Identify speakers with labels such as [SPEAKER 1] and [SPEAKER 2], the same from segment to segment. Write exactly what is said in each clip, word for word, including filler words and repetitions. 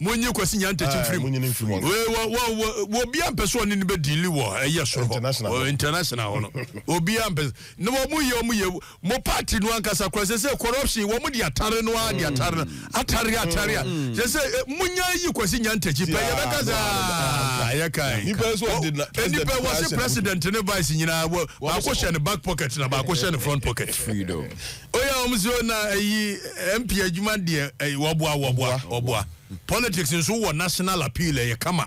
[SPEAKER 1] Munye Kwasi Nyantakyi free. We we obi ampeso ni be deal wo eye soro. International. International no. Obi ampeso. No mo ye mo ye mo party no ankasa kwase say corruption wo mo di atare no a di atare. Atare atare. Je say munya yi Kwasi Nyantakyi pe ye be kaza. Ya kai. Ni pe so did na. Ni pe was president ne vice nyina ba ko share ne back pocket na ba ko share ne front pocket. Freedom. Oya omzo na yi M P adwuma de wo boa wo boa wo boa. Politics is so national appeal e kama.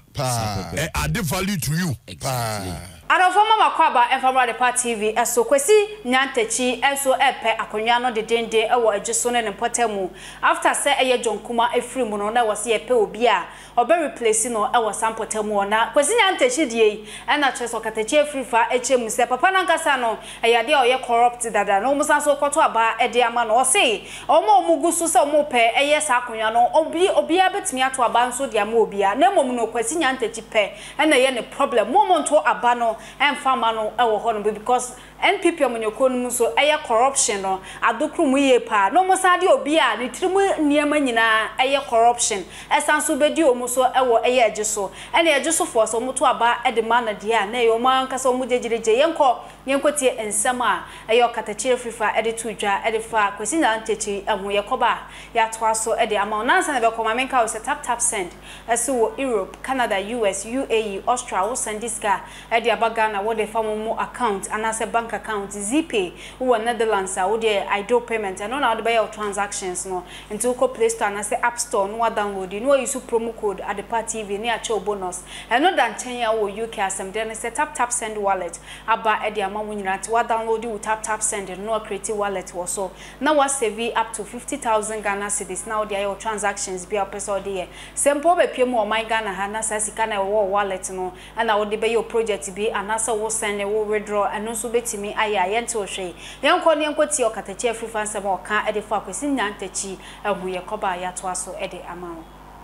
[SPEAKER 1] E add value to you. Exactly.
[SPEAKER 2] Adofoma makwaba Enfabra de Part T V eso Kwasi Nyantakyi eso epe akonwa no de dende e wo adjuso ne potemu after say eye jonkuma efiri mu no na wo se epe obi a obe replace no e wo sampotemu na Kwasi Nyantakyi die e na cheso Okatakyie Afrifa echemu se papa na nkasa no e yade o ye corrupt dada no musa so kwoto aba e de ama no o se omo omugusu se omo pe eye sa akonwa no obi obi abetimi ato aba nso de ama obi a na mom no Kwasi Nyantakyi pe e na ye ne problem moment to aba no and famano ewo hono because N P P omonyoko no so eye corruption no adokru mu ye pa no mo sade obi a ne tirimu niema nyina eye corruption esanso bedi omo so ewo eye agiso ene agiso for so moto aba e de man na dia na ye omo ankasa omo jejereje yenko yenko tie ensem a eye Okatakyie Afrifa e de tudwa e de fa Kwasi Nyantakyi eho ye koba ya to aso e de ama nansa na be koma menka o se tap tap send ese wo Europe Canada U S U A E Australia wo send this guy e de Ghana wo de famu account anase bank account Zpay wo Netherlands wo de idle payment and no the buy your transactions no into ko Play Store anase App Store no download no use promo code at the Part T V near cho bonus and no dan ten year wo U K asem then say tap tap send wallet aba e de ama wo nyina to download wo tap tap send no create wallet wo so now was save up to fifty thousand Ghana cedis now there your transactions be up so there simple be pay mo my Ghana ha na sa sika na wo wallet no and I would be your project be anasa wo send wo withdraw and no so betimi aya yente o hwe yenko ne yenko ti Okatakyie Afrifa nsem o ka e de fa Kwasi Nyantakyi ehu ye koba ya to aso e de ama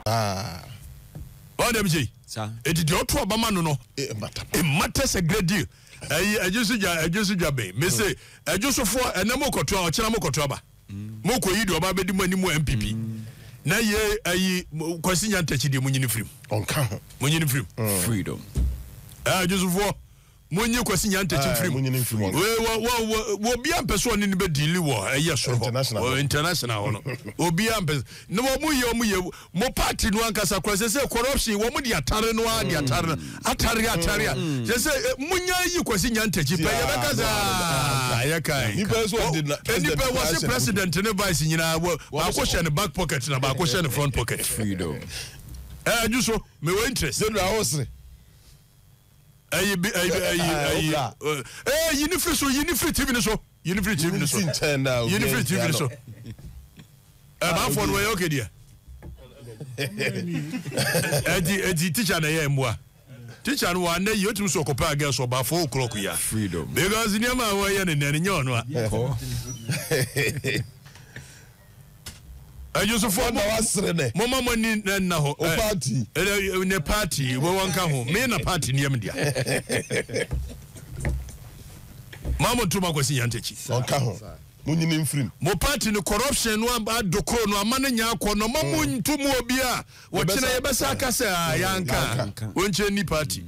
[SPEAKER 1] ah o dem ji sa e di o to obama no no e mata e mata se great deal ayi ajusu ja ajusu ja be me say ajusu fo enam okoto a o kira mokoto aba mo ko yi do oba be di mo animu M P P na ye ayi Kwasi Nyantakyi de munyini frim onka ho munyini frim freedom ah ajusu fo Munye Kwasi Nyantakyi free munyini free we wo wo obi ampeso ni be deal wo eye soro international international no obi ampeso no mo ye mo ye mo party no ankasa kwase say corruption wo mo di atare no a di atare atare atare je say munya yi Kwasi Nyantakyi pe ye be kaza ya kai ni pe so did na ni pe was president ne vice nyina ba ko share ne back pocket na ba ko share ne front pocket freedom eh juso me we interest dey na house ayi ayi ayi eh unifree so unifree T V ni so unifree T V ni so unifree T V ni so eh ba for we okay dia edi edi teacher na ye mboa teacher no one you to so kopa girl so ba four o'clock ya freedom because ni ma we ye ne ne nyo no a ajuso fo ma wasre ne mama mani na ho party ne party wo wanka ho me na party ne yamdia mama tuma Kwasi Nyantakyi wanka ho munyini mfrim mo party no corruption no aba dokoro no amane nya akọ no mama ntumu obi a wo kina ye besa akasa yanka wonche ni party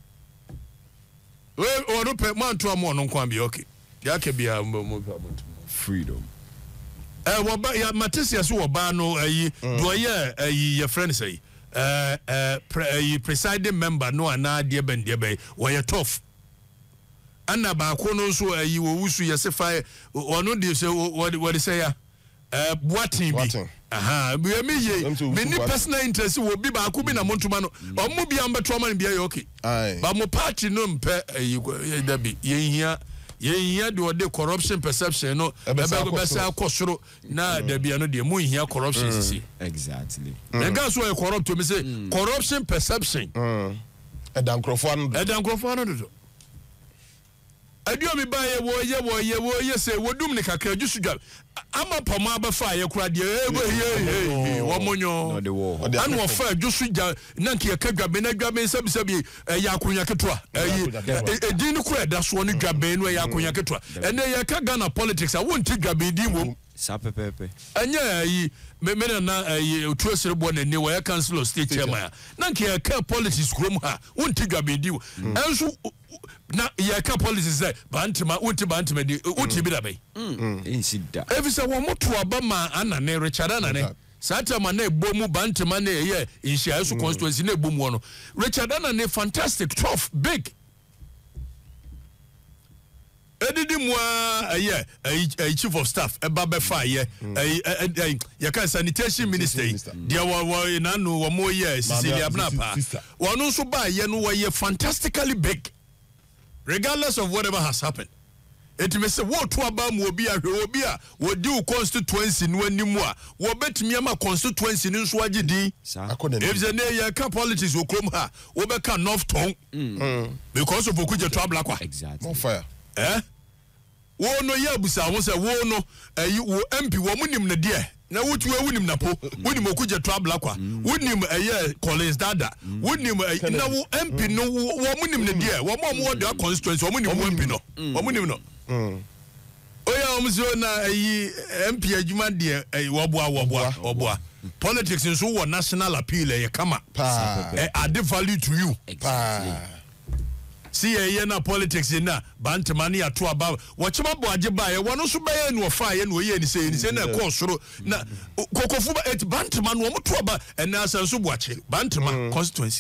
[SPEAKER 1] we odo pe mantu amo no nkwa bi okay yake bia mo freedom eh wo ba ya Matisia so wo ba no ayi do ye ayi your friend say eh eh presiding member no ana de ben de be wo ye tough ana ba ko no so ayi wo wusu ye se fa ono de se wo de say ya eh boatin bi aha bi me ye me ni personal interest wo bi ba ko bi na montuma no o mo bi ambeto ma bi ya okay ba mo party no mpe ayi da bi ye hia ye hia de ode corruption perception no e be sa akosoro na da bia no de mu hia corruption sisi
[SPEAKER 3] exactly
[SPEAKER 1] na gas so corrupt me say corruption perception
[SPEAKER 4] mm e dan krofo anu
[SPEAKER 1] e dan krofo anu do adio mi ba ye wo ye wo ye wo ye say wodum ne kakra jusu dwa ama poma abafa ye kura de e wo monyo anu ofa jusu dwa na nke ye ka dwabe na dwabe sabi sabi ya akonya ketwa e din kura da so ne dwabe no ya akonya ketwa ene ye ka Ghana politics a won ti dwabe din wo
[SPEAKER 3] Sa pepepe.
[SPEAKER 1] Anya yi me me na yi otu esrebo na ni we council of state chairman. Na nke ka politics krom ha. Wonti dwabedi. Enso na ye ka politics say bantima wonti bantima di wonti bi da bai.
[SPEAKER 3] Mm. Insida.
[SPEAKER 1] Evisa wo moto aba ma anane Richard anane. Sata ma na ebomu bantima na ye inhia so constituency na ebomu no. Richard anane fantastic tough big. Edidi mwa aye a chief of staff eba be fa ye eh ya kan sanitation minister dia wa wa na no wo mo ye Cecilia Abnapa wonu so ba ye no ye fantastically big regardless of whatever has happened. It me say what to aba mu obi ahwe obi a wo di constituency no animu a wo betumi ama constituency no so agidi if the ne ye ka politics wo krom ha wo be ka north town because of okuje to ablakwa
[SPEAKER 3] exactly
[SPEAKER 4] more fire.
[SPEAKER 1] Eh? Wo no ye abusa wo se wo no ayi wo M P wo munim na de na wutu we wunim na po wunim okuje trouble akwa wunim eye Collins Dada wunim na wo M P no wo munim na de wo mo mo de constituency wo munim wo M P no wo munim no mm oya omzo na ayi M P adwuma de ayi wo boa wo boa wo boa politics nso wo national appeal e kama e add value to you see ye na politics na bantamani ato aba wochema boaje ba ye wono so baye no fa ye no ye ni se ni se na ko soro na kokofu ba et bantaman wo moto aba ena asanso boache bantama constituency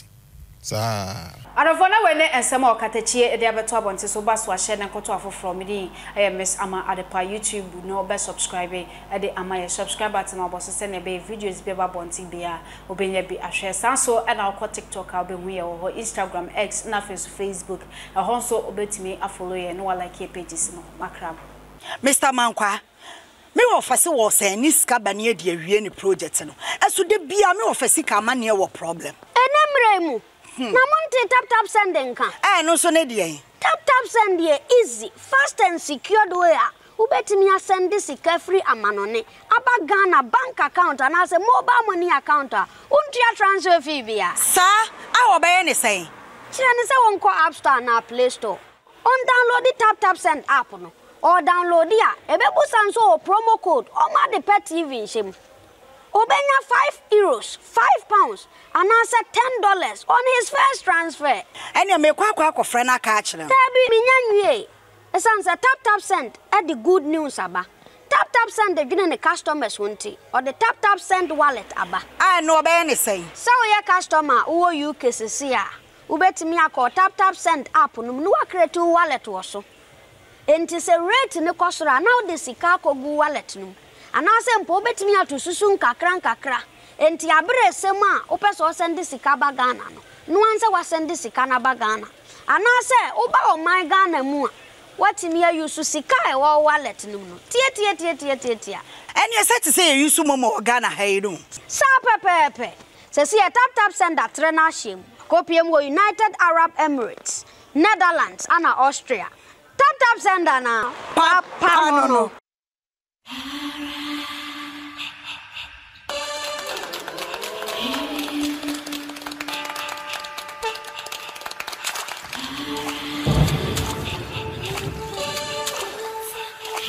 [SPEAKER 4] sa
[SPEAKER 2] Arafona wene ensema Okatakyie de abeto abonte so ba so ahye ne koto afoforo medi eh miss ama adepa YouTube no be subscribe e de ama ye subscribe button oboso se ne be videos be ba bonte bia obenya bi ahwe sanso e na ko TikTok a obehu ye wo Instagram X na Facebook e honso obetimi afollow ye no like pages no makrab
[SPEAKER 5] Mister Mankwa me wo fase wo se ni ska bane de awie ni project no eso de bia me wo fase ka mane wo problem
[SPEAKER 6] enemremu na monte tap tap sending kan
[SPEAKER 5] eh no so ne de
[SPEAKER 6] tap tap send ye easy fast and secured way ubetimi send sika free amanone aba Ghana bank account and as a mobile money account untia transfer fee bia
[SPEAKER 5] sa a wo be ne say
[SPEAKER 6] kire ne se won ko App Store na Play Store on download the tap tap send app no or download ya ebebu sanso promo code o ma de pet T V shim obenya five euros five pounds and answer ten dollars on his first transfer
[SPEAKER 5] ene me kwa kwa akofre na ka akire
[SPEAKER 6] tabi minyanwie esanse tap tap send at the good news aba tap tap send the gine ne customers wonti or the tap tap send wallet aba
[SPEAKER 5] ah no be ne say
[SPEAKER 6] so your customer wo U K sisi a ubetimi akọ tap tap send app no no create wallet wo so enti se rate ne kosora now the sika kogu wallet no anase mpo betimi atosusu nkakra nkakra enti abre sema opeso send sika ba Ghana no no anse wa send sika na ba Ghana anase oba o my Ghana mu a watimi ayusu sika e wo wallet no no tie tie tie tie tie tie
[SPEAKER 5] eni set say yusu momo Ghana hairu
[SPEAKER 6] sa pepepe se si tap tap send that na shim kopiem wo United Arab Emirates Netherlands and Austria tap tap send na
[SPEAKER 5] pa pa no no